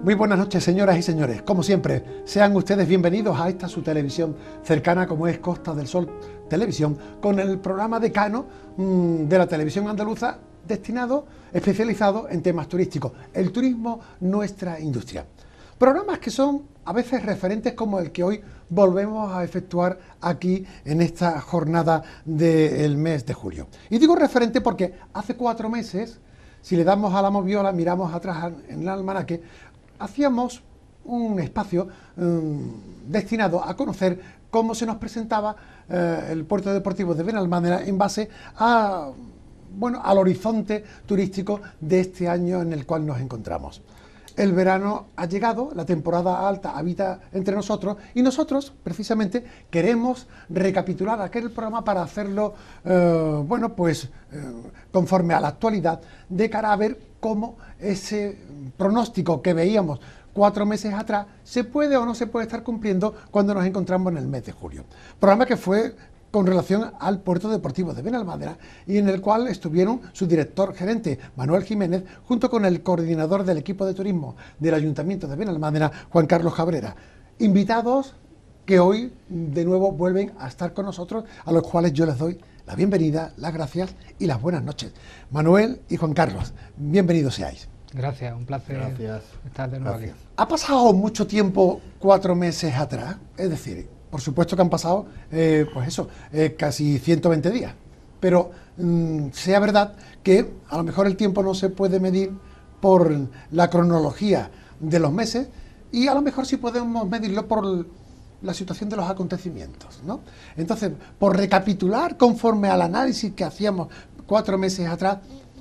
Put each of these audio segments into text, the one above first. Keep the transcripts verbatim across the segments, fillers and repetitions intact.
Muy buenas noches, señoras y señores. Como siempre, sean ustedes bienvenidos a esta su televisión cercana como es Costa del Sol Televisión, con el programa decano mmm, de la televisión andaluza destinado, especializado en temas turísticos. El turismo, nuestra industria. Programas que son a veces referentes como el que hoy volvemos a efectuar aquí en esta jornada del mes de julio. Y digo referente porque hace cuatro meses, si le damos a la moviola, miramos atrás en el almanaque, hacíamos un espacio um, destinado a conocer cómo se nos presentaba eh, el puerto deportivo de Benalmádena en base a, bueno, al horizonte turístico de este año en el cual nos encontramos. El verano ha llegado, la temporada alta habita entre nosotros y nosotros precisamente queremos recapitular aquel programa para hacerlo, eh, bueno, pues eh, conforme a la actualidad, de cara a ver cómo ese pronóstico que veíamos cuatro meses atrás se puede o no se puede estar cumpliendo cuando nos encontramos en el mes de julio. Programa que fue con relación al puerto deportivo de Benalmádena y en el cual estuvieron su director gerente Manuel Jiménez junto con el coordinador del equipo de turismo del Ayuntamiento de Benalmádena, Juan Carlos Cabrera. Invitados que hoy de nuevo vuelven a estar con nosotros, a los cuales yo les doy la bienvenida, las gracias y las buenas noches. Manuel y Juan Carlos, bienvenidos seáis. Gracias, un placer Gracias. estar de nuevo Gracias. aquí. ¿Ha pasado mucho tiempo cuatro meses atrás? Es decir, por supuesto que han pasado, eh, pues eso, eh, casi ciento veinte días. Pero mmm, sea verdad que a lo mejor el tiempo no se puede medir por la cronología de los meses y a lo mejor sí podemos medirlo por la situación de los acontecimientos, ¿no? Entonces, por recapitular conforme al análisis que hacíamos cuatro meses atrás,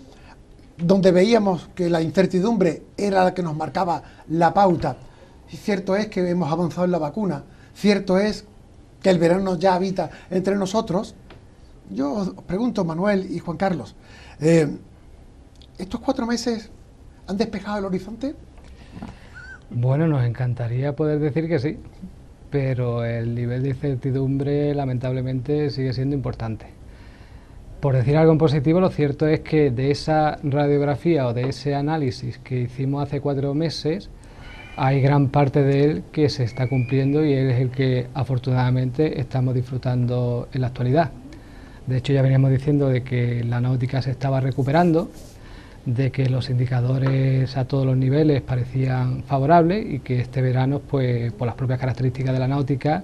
donde veíamos que la incertidumbre era la que nos marcaba la pauta. Y cierto es que hemos avanzado en la vacuna, cierto es que el verano ya habita entre nosotros. Yo os pregunto, Manuel y Juan Carlos, eh, ¿estos cuatro meses han despejado el horizonte? Bueno, nos encantaría poder decir que sí, pero el nivel de incertidumbre lamentablemente sigue siendo importante. Por decir algo en positivo, lo cierto es que de esa radiografía o de ese análisis que hicimos hace cuatro meses, hay gran parte de él que se está cumpliendo y es el que afortunadamente estamos disfrutando en la actualidad. De hecho, ya veníamos diciendo de que la náutica se estaba recuperando, de que los indicadores a todos los niveles parecían favorables y que este verano, pues por las propias características de la náutica,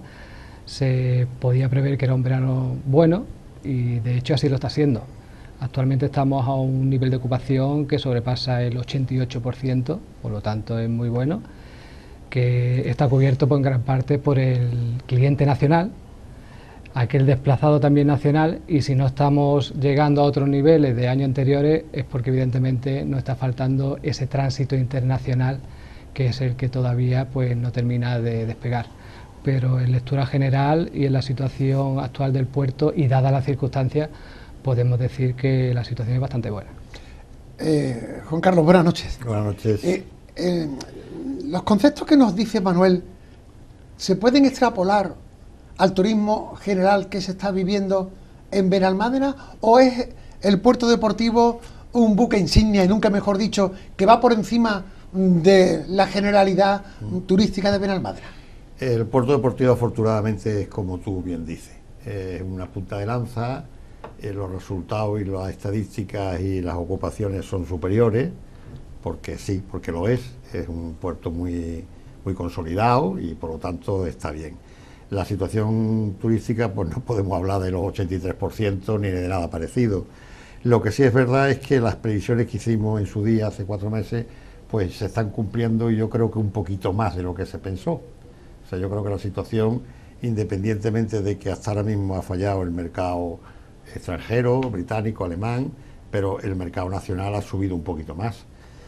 se podía prever que era un verano bueno y de hecho así lo está siendo. Actualmente estamos a un nivel de ocupación que sobrepasa el ochenta y ocho por ciento, por lo tanto es muy bueno, que está cubierto por, en gran parte por el cliente nacional, aquel desplazado también nacional, y si no estamos llegando a otros niveles de años anteriores es porque evidentemente nos está faltando ese tránsito internacional que es el que todavía pues no termina de despegar. Pero en lectura general y en la situación actual del puerto y dadas las circunstancias podemos decir que la situación es bastante buena. Eh, Juan Carlos, buenas noches. Buenas noches. Eh, eh, los conceptos que nos dice Manuel, ¿se pueden extrapolar al turismo general que se está viviendo en Benalmádena o es el puerto deportivo un buque insignia y nunca mejor dicho que va por encima de la generalidad mm. turística de Benalmádena? El puerto deportivo afortunadamente es como tú bien dices, es una punta de lanza, eh, los resultados y las estadísticas y las ocupaciones son superiores, porque sí, porque lo es, es un puerto muy, muy consolidado y por lo tanto está bien. La situación turística, pues no podemos hablar de los ochenta y tres por ciento ni de nada parecido. Lo que sí es verdad es que las previsiones que hicimos en su día, hace cuatro meses, pues se están cumpliendo y yo creo que un poquito más de lo que se pensó. O sea, yo creo que la situación, independientemente de que hasta ahora mismo ha fallado el mercado extranjero, británico, alemán, pero el mercado nacional ha subido un poquito más.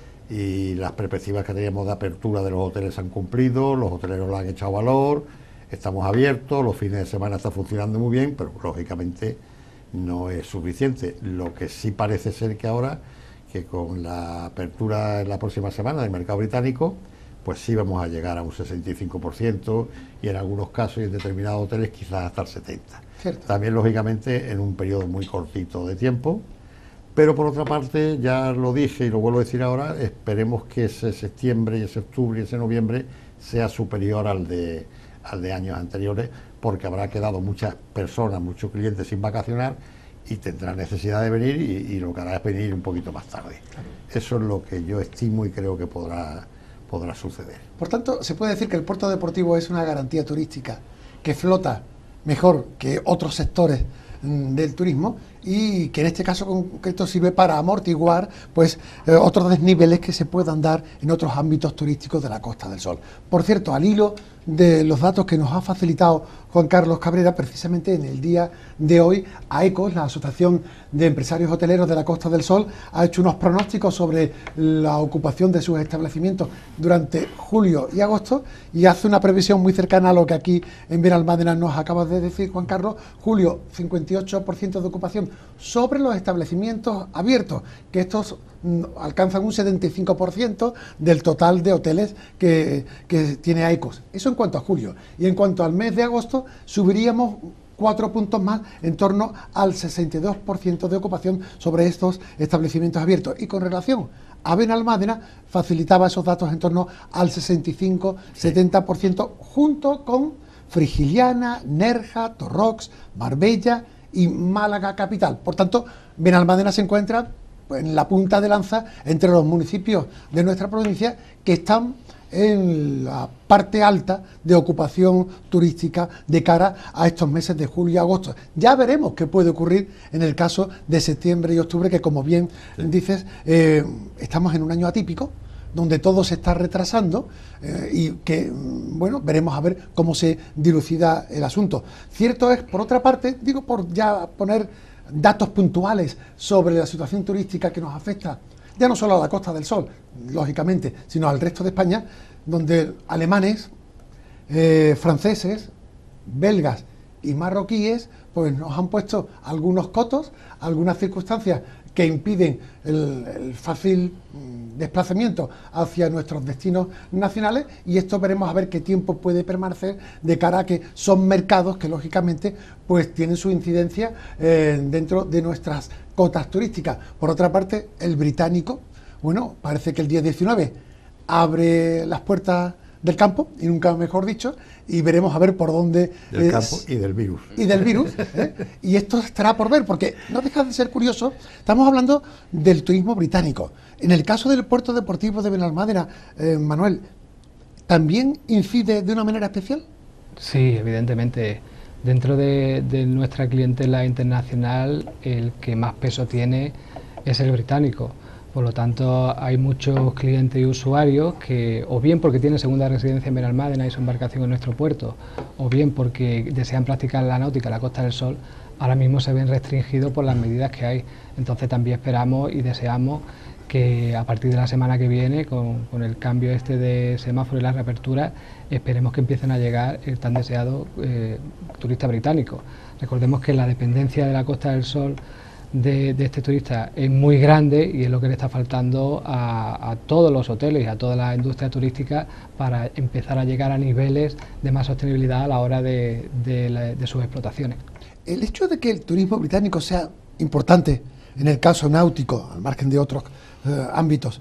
Y las perspectivas que teníamos de apertura de los hoteles han cumplido, los hoteleros lo han echado valor, estamos abiertos, los fines de semana está funcionando muy bien, pero lógicamente no es suficiente. Lo que sí parece ser que ahora, que con la apertura en la próxima semana del mercado británico, pues sí vamos a llegar a un sesenta y cinco por ciento y en algunos casos y en determinados hoteles quizás hasta el setenta por ciento. Cierto. También lógicamente en un periodo muy cortito de tiempo, Pero por otra parte, ya lo dije y lo vuelvo a decir ahora, esperemos que ese septiembre y ese octubre y ese noviembre sea superior al de, al de años anteriores, porque habrá quedado muchas personas, muchos clientes sin vacacionar y tendrán necesidad de venir y, y lo que hará es venir un poquito más tarde. Claro. Eso es lo que yo estimo y creo que podrá, podrá suceder. Por tanto, se puede decir que el puerto deportivo es una garantía turística que flota mejor que otros sectores del turismo y que en este caso concreto sirve para amortiguar pues eh, otros desniveles que se puedan dar en otros ámbitos turísticos de la Costa del Sol. Por cierto, al hilo de los datos que nos ha facilitado Juan Carlos Cabrera, precisamente en el día de hoy, AECOS, la Asociación de Empresarios Hoteleros de la Costa del Sol, ha hecho unos pronósticos sobre la ocupación de sus establecimientos durante julio y agosto y hace una previsión muy cercana a lo que aquí en Benalmádena nos acaba de decir Juan Carlos. Julio, cincuenta y ocho por ciento de ocupación sobre los establecimientos abiertos, que estos mm, alcanzan un setenta y cinco por ciento del total de hoteles que, que tiene AECOS. Eso en cuanto a julio. Y en cuanto al mes de agosto, subiríamos cuatro puntos más, en torno al sesenta y dos por ciento de ocupación sobre estos establecimientos abiertos. Y con relación a Benalmádena, facilitaba esos datos en torno al sesenta y cinco a setenta por ciento, junto con Frigiliana, Nerja, Torrox, Marbella y Málaga capital. Por tanto, Benalmádena se encuentra en la punta de lanza entre los municipios de nuestra provincia que están en la parte alta de ocupación turística de cara a estos meses de julio y agosto. Ya veremos qué puede ocurrir en el caso de septiembre y octubre, que como bien sí. dices, eh, estamos en un año atípico, donde todo se está retrasando eh, y que, bueno, veremos a ver cómo se dilucida el asunto. Cierto es, por otra parte, digo por ya poner datos puntuales sobre la situación turística que nos afecta, ya no solo a la Costa del Sol, lógicamente, sino al resto de España, donde alemanes, eh, franceses, belgas y marroquíes, pues nos han puesto algunos cotos, algunas circunstancias que impiden el, el fácil desplazamiento hacia nuestros destinos nacionales, y esto veremos a ver qué tiempo puede permanecer de cara a que son mercados que lógicamente pues tienen su incidencia eh, dentro de nuestras cotas turísticas. Por otra parte, el británico, bueno, parece que el día diecinueve abre las puertas del campo, y nunca mejor dicho, y veremos a ver por dónde... Del campo y del virus. Y del virus, ¿eh? Y esto estará por ver, porque no deja de ser curioso, estamos hablando del turismo británico. En el caso del puerto deportivo de Benalmádena, eh, Manuel, ¿también incide de una manera especial? Sí, evidentemente. Dentro de, de nuestra clientela internacional, el que más peso tiene es el británico. Por lo tanto, hay muchos clientes y usuarios que, o bien porque tienen segunda residencia en Benalmádena y su embarcación en nuestro puerto, o bien porque desean practicar la náutica en la Costa del Sol, ahora mismo se ven restringidos por las medidas que hay. Entonces también esperamos y deseamos que a partir de la semana que viene, con, con el cambio este de semáforo y la reapertura, esperemos que empiecen a llegar el tan deseado eh, turista británico. Recordemos que la dependencia de la Costa del Sol De, de este turista es muy grande y es lo que le está faltando a, a todos los hoteles y a toda la industria turística para empezar a llegar a niveles de más sostenibilidad a la hora de, de, la, de sus explotaciones. El hecho de que el turismo británico sea importante en el caso náutico, al margen de otros eh, ámbitos,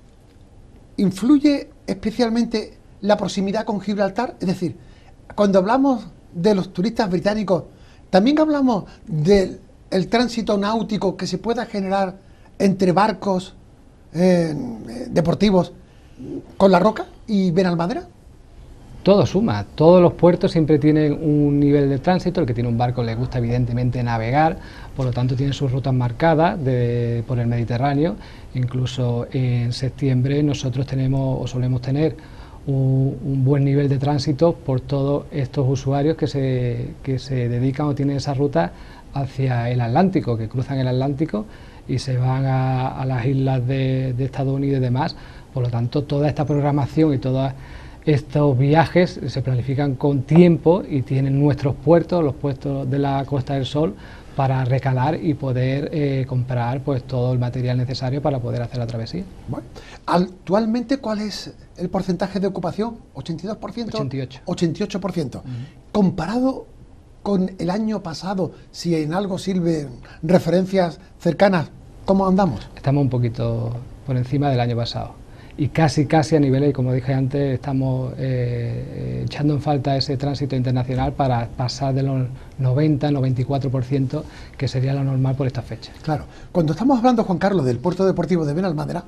¿influye especialmente la proximidad con Gibraltar? Es decir, cuando hablamos de los turistas británicos, también hablamos del el tránsito náutico que se pueda generar entre barcos eh, deportivos con La Roca y Benalmádena. Todo suma, todos los puertos siempre tienen un nivel de tránsito. El que tiene un barco le gusta evidentemente navegar, por lo tanto tiene sus rutas marcadas de, por el Mediterráneo. Incluso en septiembre nosotros tenemos o solemos tener un, un buen nivel de tránsito por todos estos usuarios que se, que se dedican o tienen esa ruta hacia el Atlántico, que cruzan el Atlántico y se van a, a las islas de, de Estados Unidos y demás. Por lo tanto, toda esta programación y todos estos viajes se planifican con tiempo y tienen nuestros puertos, los puertos de la Costa del Sol, para recalar y poder eh, comprar pues todo el material necesario para poder hacer la travesía. Bueno, actualmente, ¿cuál es el porcentaje de ocupación? ¿ochenta y dos por ciento? ochenta y ocho. ochenta y ocho por ciento. Uh-huh. Comparado con el año pasado, si en algo sirven referencias cercanas, ¿Cómo andamos? Estamos un poquito por encima del año pasado y casi casi a niveles, y como dije antes, estamos eh, echando en falta ese tránsito internacional para pasar de los noventa, noventa y cuatro por ciento, que sería lo normal por esta fecha. Claro, cuando estamos hablando, Juan Carlos, del puerto deportivo de Benalmádena,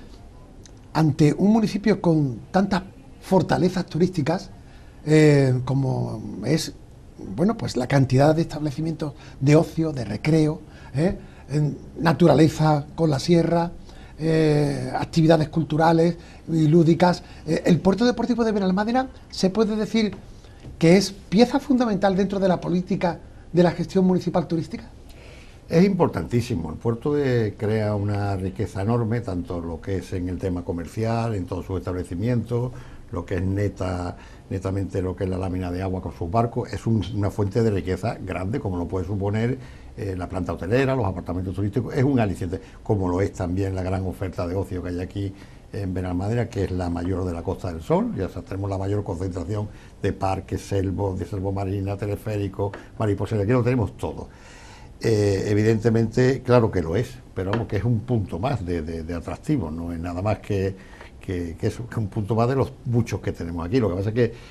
ante un municipio con tantas fortalezas turísticas eh, como es, bueno, pues la cantidad de establecimientos de ocio, de recreo, eh, en naturaleza con la sierra, eh, actividades culturales y lúdicas, eh, el puerto deportivo de Benalmádena se puede decir que es pieza fundamental dentro de la política de la gestión municipal turística. Es importantísimo, el puerto de, crea una riqueza enorme, tanto lo que es en el tema comercial, en todos sus establecimientos, lo que es neta, netamente lo que es la lámina de agua con sus barcos, es un, una fuente de riqueza grande, como lo puede suponer eh, la planta hotelera, los apartamentos turísticos, es un aliciente, como lo es también la gran oferta de ocio que hay aquí en Benalmádena, que es la mayor de la Costa del Sol. Ya tenemos la mayor concentración de parques, selvos, de selvomarina, teleférico, mariposería, aquí lo tenemos todo. Eh, evidentemente, claro que lo es, pero vamos, que es un punto más de, de, de atractivo, no es nada más que, que, que, eso, que un punto más de los muchos que tenemos aquí. Lo que pasa es que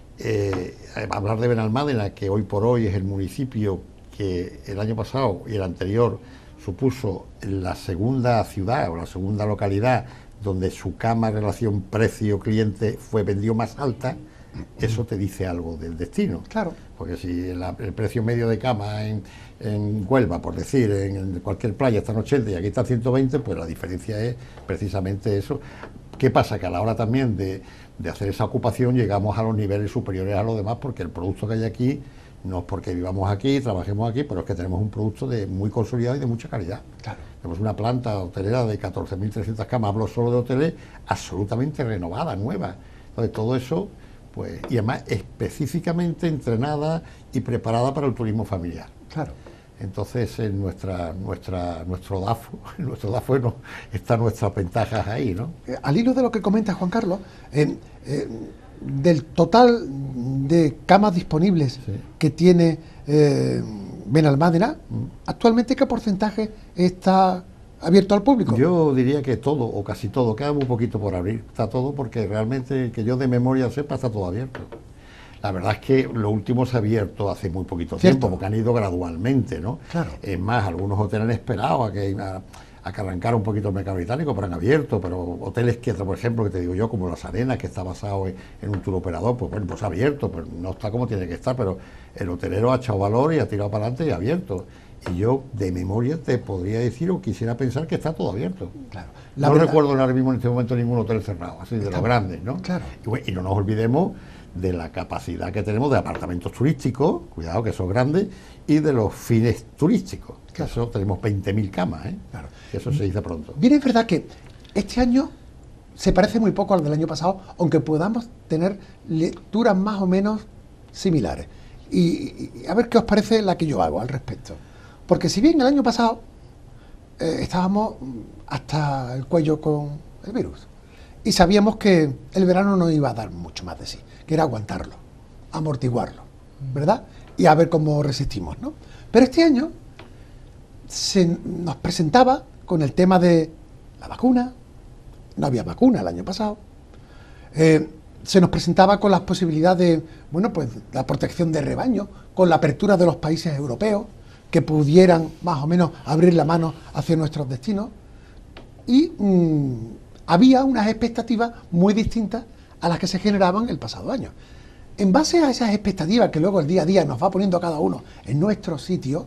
eh, hablar de Benalmádena, que hoy por hoy es el municipio que el año pasado y el anterior supuso la segunda ciudad o la segunda localidad donde su cama relación precio-cliente fue vendido más alta, eso te dice algo del destino. Claro. Porque si el, el precio medio de cama en, en Huelva, por decir, en, en cualquier playa está en ochenta y aquí está en ciento veinte, pues la diferencia es precisamente eso. ¿Qué pasa? Que a la hora también de, de hacer esa ocupación llegamos a los niveles superiores a los demás, porque el producto que hay aquí, no es porque vivamos aquí, trabajemos aquí, pero es que tenemos un producto de muy consolidado y de mucha calidad. Claro. Tenemos una planta hotelera de catorce mil trescientas camas, hablo solo de hoteles, absolutamente renovada, nueva. Entonces todo eso, pues, y además específicamente entrenada y preparada para el turismo familiar. Claro. Entonces en nuestra, nuestra, nuestro DAFO, en nuestro DAFO no, están nuestras ventajas ahí, ¿no? Eh, al hilo de lo que comenta Juan Carlos, eh, eh, del total de camas disponibles sí. que tiene eh, Benalmádena, mm. actualmente ¿qué porcentaje está abierto al público? Yo diría que todo, o casi todo, queda un poquito por abrir, está todo, porque realmente, que yo de memoria sepa, está todo abierto. La verdad es que lo último se ha abierto hace muy poquito ¿Cierto? tiempo, porque han ido gradualmente, ¿no? Claro. Es más, algunos hoteles han esperado a que, a, a que arrancara un poquito el mercado británico, pero han abierto, pero hoteles que, por ejemplo, que te digo yo, como Las Arenas, que está basado en, en un tour operador, pues bueno, pues ha abierto, pues no está como tiene que estar, pero el hotelero ha echado valor y ha tirado para adelante y ha abierto. Y yo, de memoria, te podría decir o quisiera pensar que está todo abierto. Claro. La no verdad, recuerdo ahora mismo en este momento ningún hotel cerrado, así de los grandes, ¿no? Claro. Y, bueno, y no nos olvidemos de la capacidad que tenemos de apartamentos turísticos, cuidado que son grandes, y de los fines turísticos, que claro. eso tenemos veinte mil camas, ¿eh? Claro. Eso se dice pronto. Bien, es verdad que este año se parece muy poco al del año pasado, aunque podamos tener lecturas más o menos similares. Y, y a ver qué os parece la que yo hago al respecto. Porque si bien el año pasado eh, estábamos hasta el cuello con el virus y sabíamos que el verano no iba a dar mucho más de sí, que era aguantarlo, amortiguarlo, ¿verdad? Y a ver cómo resistimos, ¿no? Pero este año se nos presentaba con el tema de la vacuna, no había vacuna el año pasado, eh, se nos presentaba con las posibilidades de, bueno, pues la protección de rebaño, con la apertura de los países europeos, que pudieran más o menos abrir la mano hacia nuestros destinos, y mmm, había unas expectativas muy distintas a las que se generaban el pasado año. En base a esas expectativas que luego el día a día nos va poniendo a cada uno en nuestro sitio,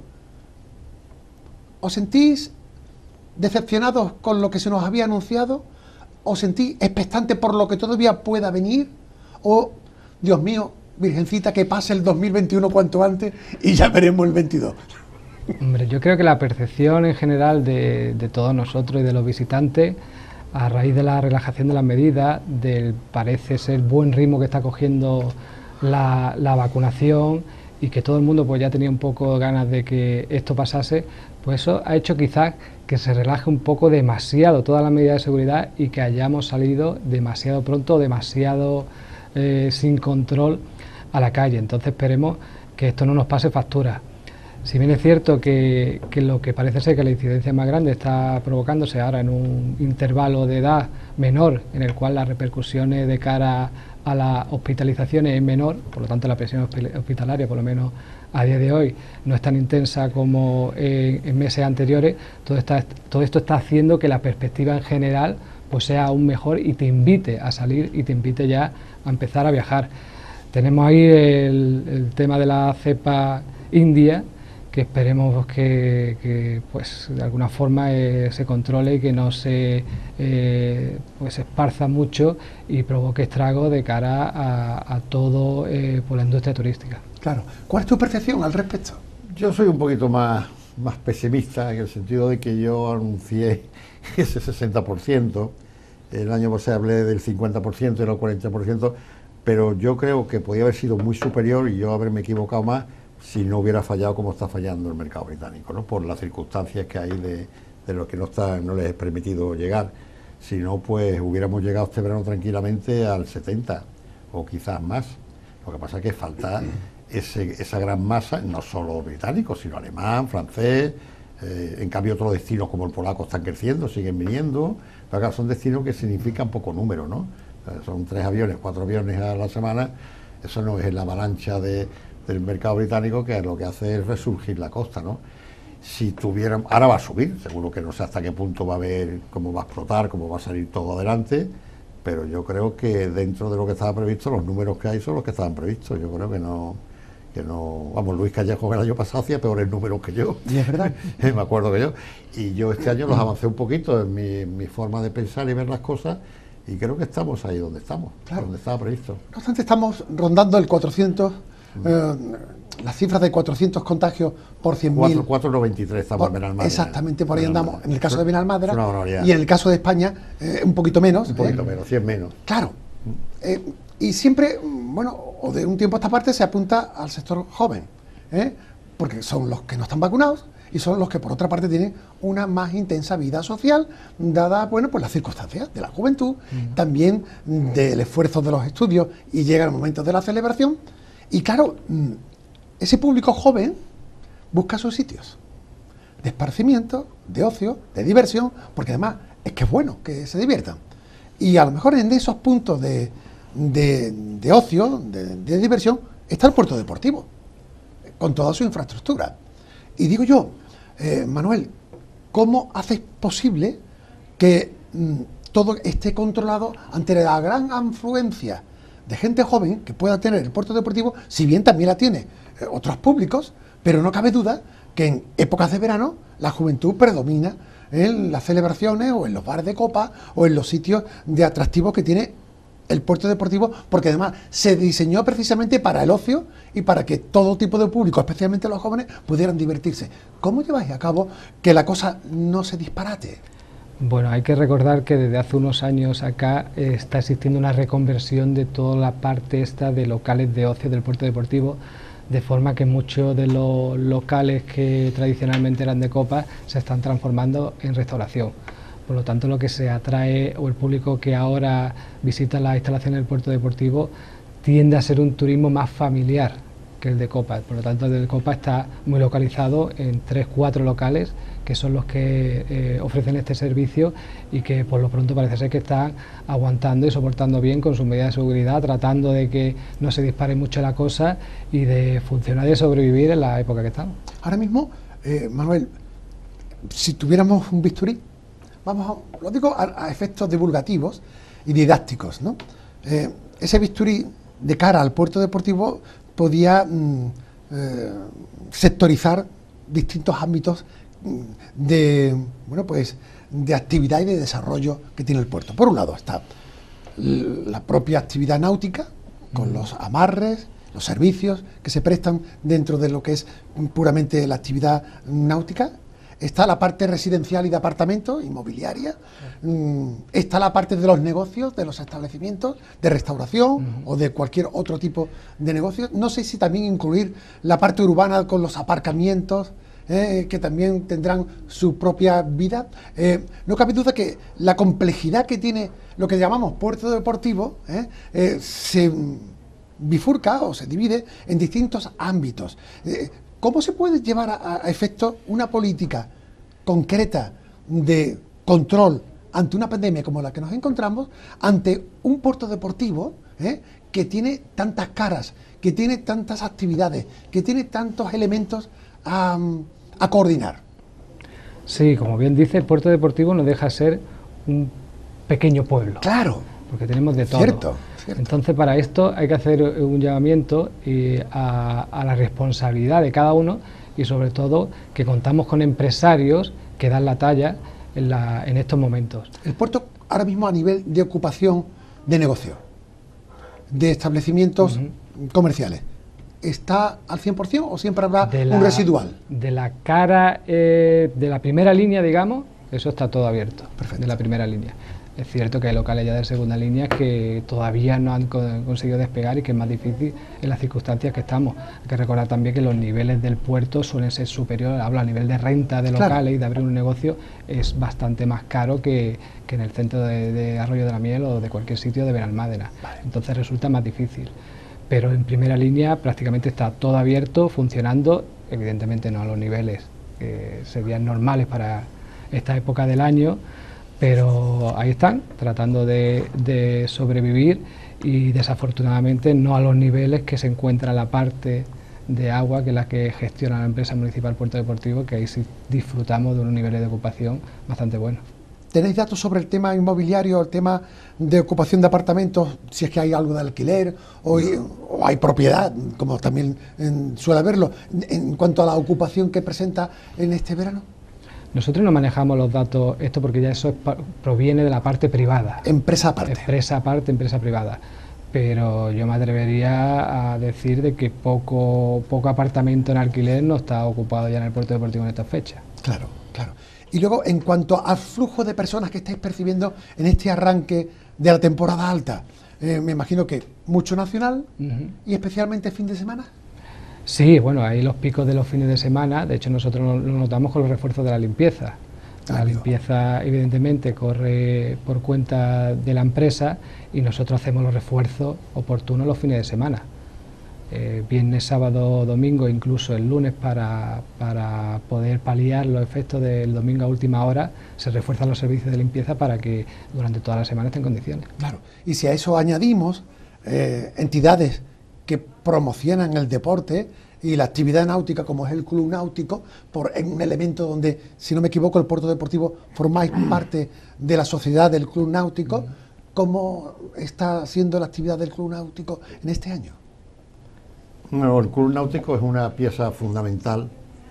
¿os sentís decepcionados con lo que se nos había anunciado? ¿Os sentís expectantes por lo que todavía pueda venir? ¿O, Dios mío, Virgencita, que pase el dos mil veintiuno cuanto antes y ya veremos el veintidós? Hombre, yo creo que la percepción en general de, de todos nosotros y de los visitantes, a raíz de la relajación de las medidas, del parece ser buen ritmo que está cogiendo la, la vacunación y que todo el mundo pues ya tenía un poco ganas de que esto pasase, pues eso ha hecho quizás que se relaje un poco demasiado todas las medidas de seguridad y que hayamos salido demasiado pronto, demasiado eh, sin control a la calle. Entonces esperemos que esto no nos pase factura. Si bien es cierto que, que lo que parece ser que la incidencia más grande está provocándose ahora en un intervalo de edad menor, en el cual las repercusiones de cara a las hospitalizaciones es menor, por lo tanto la presión hospitalaria, por lo menos a día de hoy, no es tan intensa como en, en meses anteriores, todo, está, todo esto está haciendo que la perspectiva en general pues sea aún mejor y te invite a salir y te invite ya a empezar a viajar. Tenemos ahí el, el tema de la cepa india, que esperemos que, que pues de alguna forma eh, se controle y que no se eh, pues esparza mucho y provoque estragos de cara a, a todo eh, por la industria turística. Claro. ¿Cuál es tu percepción al respecto? Yo soy un poquito más, más pesimista, en el sentido de que yo anuncié ese sesenta por ciento, el año pasado hablé del cincuenta por ciento, era el cuarenta por ciento, pero yo creo que podía haber sido muy superior y yo haberme equivocado más si no hubiera fallado como está fallando el mercado británico, ¿no? Por las circunstancias que hay de, de lo que no está, no les es permitido llegar. Si no, pues hubiéramos llegado este verano tranquilamente al setenta o quizás más. Lo que pasa es que falta ese, esa gran masa, no solo británico, sino alemán, francés. Eh, en cambio, otros destinos como el polaco están creciendo, siguen viniendo. Pero claro, son destinos que significan poco número, ¿no? O sea, son tres aviones, cuatro aviones a la semana. Eso no es la avalancha de del mercado británico, que lo que hace es resurgir la costa, ¿no? Si tuviéramos, ahora va a subir, seguro que no sé hasta qué punto va a haber, cómo va a explotar, cómo va a salir todo adelante, pero yo creo que dentro de lo que estaba previsto, los números que hay son los que estaban previstos. Yo creo que no, que no, vamos, Luis Callejo el año pasado hacía peores números que yo. Y es verdad. Me acuerdo que yo, y yo este año los avancé un poquito en mi, en mi forma de pensar y ver las cosas, y creo que estamos ahí donde estamos, claro, donde estaba previsto. No obstante, estamos rondando el cuatrocientos. Eh, las cifras de cuatrocientos contagios por cien mil. cuatro coma noventa y tres estamos por, en Benalmádena. Exactamente, por ahí andamos. En el caso de Benalmádena y en el caso de España, eh, un poquito menos. Un poquito eh. menos, cien menos. Claro. Eh, y siempre, bueno, o de un tiempo a esta parte se apunta al sector joven, ¿eh? Porque son los que no están vacunados y son los que por otra parte tienen una más intensa vida social, dada, bueno, pues las circunstancias de la juventud, mm. también del esfuerzo de los estudios, y llega el momento de la celebración. Y claro, ese público joven busca sus sitios de esparcimiento, de ocio, de diversión, porque además es que es bueno que se diviertan. Y a lo mejor en esos puntos de, de, de ocio, de, de diversión, está el puerto deportivo, con toda su infraestructura. Y digo yo, eh, Manuel, ¿cómo haces posible que mm, todo esté controlado ante la gran afluencia de gente joven que pueda tener el puerto deportivo, si bien también la tiene eh, otros públicos, pero no cabe duda que en épocas de verano la juventud predomina en las celebraciones o en los bares de copa o en los sitios de atractivos que tiene el puerto deportivo, porque además se diseñó precisamente para el ocio y para que todo tipo de público, especialmente los jóvenes, pudieran divertirse. ¿Cómo lleváis a cabo que la cosa no se disparate? Bueno, hay que recordar que desde hace unos años acá eh, está existiendo una reconversión de toda la parte esta de locales de ocio del puerto deportivo, de forma que muchos de los locales que tradicionalmente eran de copas se están transformando en restauración. Por lo tanto, lo que se atrae, o el público que ahora visita las instalaciones del puerto deportivo, tiende a ser un turismo más familiar que el de copas. Por lo tanto, el de copas está muy localizado en tres, cuatro locales, que son los que eh, ofrecen este servicio y que por lo pronto parece ser que están aguantando y soportando bien con sus medidas de seguridad, tratando de que no se dispare mucho la cosa y de funcionar y de sobrevivir en la época que estamos. Ahora mismo, eh, Manuel, si tuviéramos un bisturí, vamos a, lo digo a, a efectos divulgativos y didácticos, ¿no? Eh, ese bisturí de cara al puerto deportivo podía mm, eh, sectorizar distintos ámbitos de, bueno, pues, de actividad y de desarrollo que tiene el puerto. Por un lado está la propia actividad náutica, con los amarres, los servicios que se prestan dentro de lo que es puramente la actividad náutica. Está la parte residencial y de apartamentos, inmobiliaria. Mm, está la parte de los negocios, de los establecimientos, de restauración uh-huh. o de cualquier otro tipo de negocio. No sé si también incluir la parte urbana con los aparcamientos, eh, que también tendrán su propia vida. Eh, no cabe duda que la complejidad que tiene lo que llamamos puerto deportivo eh, eh, se bifurca o se divide en distintos ámbitos. Eh, ¿cómo se puede llevar a, a efecto una política concreta de control ante una pandemia como la que nos encontramos, ante un puerto deportivo ¿eh? que tiene tantas caras, que tiene tantas actividades, que tiene tantos elementos a, a coordinar? Sí, como bien dice, el puerto deportivo no deja de ser un pequeño pueblo. Claro. Porque tenemos de todo. Cierto, cierto. Entonces, para esto hay que hacer un llamamiento y a, a la responsabilidad de cada uno y sobre todo que contamos con empresarios que dan la talla en, la, en estos momentos. El puerto ahora mismo a nivel de ocupación de negocio, de establecimientos uh-huh. comerciales, ¿está al cien por cien o siempre habrá de la, un residual? De la cara eh, de la primera línea, digamos, eso está todo abierto. Perfecto. De la primera línea. Es cierto que hay locales ya de segunda línea que todavía no han co conseguido despegar y que es más difícil en las circunstancias que estamos. Hay que recordar también que los niveles del puerto suelen ser superiores, hablo a nivel de renta de locales claro. y de abrir un negocio es bastante más caro que, que en el centro de, de Arroyo de la Miel o de cualquier sitio de Benalmádena. Vale. Entonces resulta más difícil. Pero en primera línea prácticamente está todo abierto, funcionando, evidentemente no a los niveles que serían normales para esta época del año, pero ahí están, tratando de, de sobrevivir y desafortunadamente no a los niveles que se encuentra la parte de agua que es la que gestiona la empresa municipal Puerto Deportivo, que ahí sí disfrutamos de unos niveles de ocupación bastante buenos. ¿Tenéis datos sobre el tema inmobiliario, el tema de ocupación de apartamentos, si es que hay algo de alquiler o, o hay propiedad, como también en, suele haberlo, en cuanto a la ocupación que presenta en este verano? Nosotros no manejamos los datos, esto porque ya eso es, proviene de la parte privada. Empresa aparte. Empresa aparte, empresa privada. Pero yo me atrevería a decir de que poco, poco apartamento en alquiler no está ocupado ya en el puerto deportivo en esta fecha. Claro, claro. Y luego, en cuanto al flujo de personas que estáis percibiendo en este arranque de la temporada alta, eh, me imagino que mucho nacional uh-huh. y especialmente fin de semana. Sí, bueno, ahí los picos de los fines de semana, de hecho nosotros lo notamos con los refuerzos de la limpieza. La limpieza evidentemente corre por cuenta de la empresa y nosotros hacemos los refuerzos oportunos los fines de semana. Eh, viernes, sábado, domingo, incluso el lunes para, para poder paliar los efectos del domingo a última hora, se refuerzan los servicios de limpieza para que durante toda la semana estén en condiciones. Claro, y si a eso añadimos eh, entidades que promocionan el deporte y la actividad náutica, como es el Club Náutico, por en un elemento donde, si no me equivoco, el puerto deportivo formáis parte de la sociedad del Club Náutico, ¿cómo está siendo la actividad del Club Náutico en este año? No, el Club Náutico es una pieza fundamental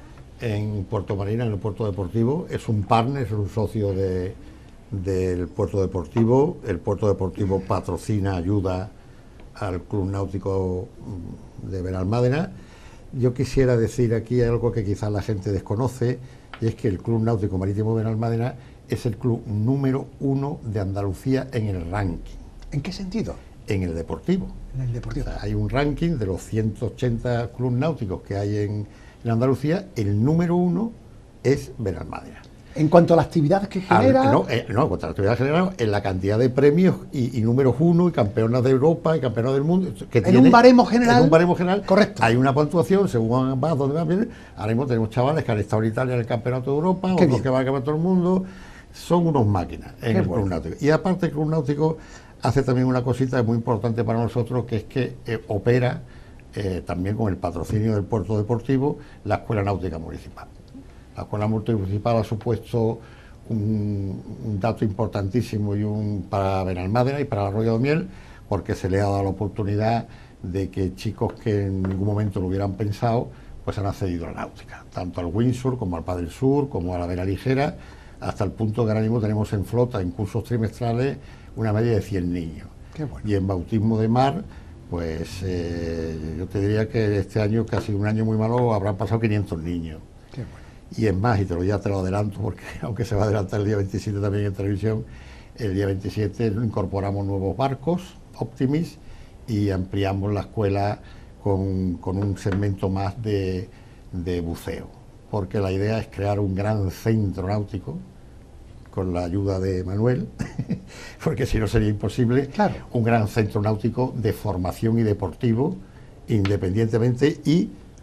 en Puerto Marina, en el puerto deportivo. Es un partner, es un socio de, del puerto deportivo. El puerto deportivo patrocina, ayuda al Club Náutico de Benalmádena. Yo quisiera decir aquí algo que quizás la gente desconoce, y es que el Club Náutico Marítimo de Benalmádena es el club número uno de Andalucía en el ranking. ¿En qué sentido? En el deportivo. En el deportivo. O sea, hay un ranking de los ciento ochenta clubes náuticos que hay en, en Andalucía, el número uno es Benalmádena. En cuanto a las actividades que genera... Al, no, eh, no, en cuanto a las actividades generadas, en la cantidad de premios y, y números uno, y campeonas de Europa, y campeonas del mundo... Que en tiene, un baremo general... En un baremo general, correcto. Hay una puntuación, según vas, donde vas, bien. Ahora mismo tenemos chavales que han estado en Italia en el campeonato de Europa, otros bien. que van a campeonato del mundo, son unos máquinas en Qué el bueno. Club Náutico. Y aparte el Club Náutico hace también una cosita muy importante para nosotros, que es que eh, opera eh, también con el patrocinio del puerto deportivo la Escuela Náutica Municipal. La Escuela Náutica Municipal ha supuesto un, un dato importantísimo y un para Benalmádena y para el Arroyo de Miel, porque se le ha dado la oportunidad de que chicos que en ningún momento lo hubieran pensado, pues han accedido a la náutica, tanto al windsurf como al paddle surf, como a la vela ligera, hasta el punto que ahora mismo tenemos en flota, en cursos trimestrales, una media de cien niños. Qué bueno. Y en bautismo de mar, pues eh, yo te diría que este año, que ha sido un año muy malo, habrán pasado quinientos niños. Qué bueno. Y es más, y te lo, ya te lo adelanto, porque aunque se va a adelantar el día veintisiete también en televisión, el día veintisiete incorporamos nuevos barcos, Optimis, y ampliamos la escuela con, con un segmento más de, de buceo, porque la idea es crear un gran centro náutico, con la ayuda de Manuel, porque si no sería imposible, claro. un gran centro náutico de formación y deportivo, independientemente, y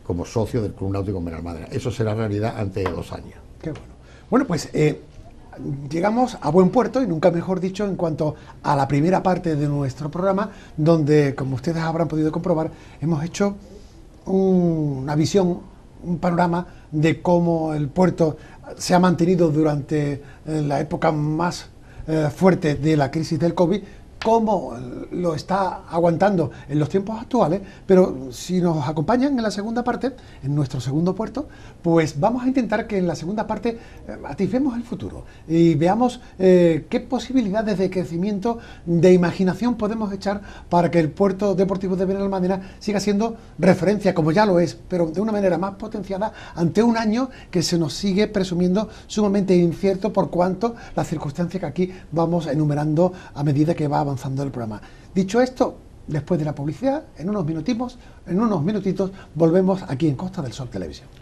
como socio del Club Náutico Benalmádena. Eso será realidad antes de dos años. Qué bueno. Bueno, pues eh, llegamos a buen puerto, y nunca mejor dicho, en cuanto a la primera parte de nuestro programa, donde, como ustedes habrán podido comprobar, hemos hecho un, una visión, un panorama de cómo el puerto se ha mantenido durante eh, la época más eh, fuerte de la crisis del COVID, cómo lo está aguantando en los tiempos actuales. Pero si nos acompañan en la segunda parte, en nuestro segundo puerto, pues vamos a intentar que en la segunda parte eh, atisbemos el futuro y veamos eh, qué posibilidades de crecimiento, de imaginación podemos echar para que el puerto deportivo de Benalmádena siga siendo referencia, como ya lo es, pero de una manera más potenciada ante un año que se nos sigue presumiendo sumamente incierto, por cuanto las circunstancias que aquí vamos enumerando a medida que va avanzando avanzando el programa. Dicho esto, después de la publicidad, en unos minutitos, en unos minutitos volvemos aquí en Costa del Sol Televisión.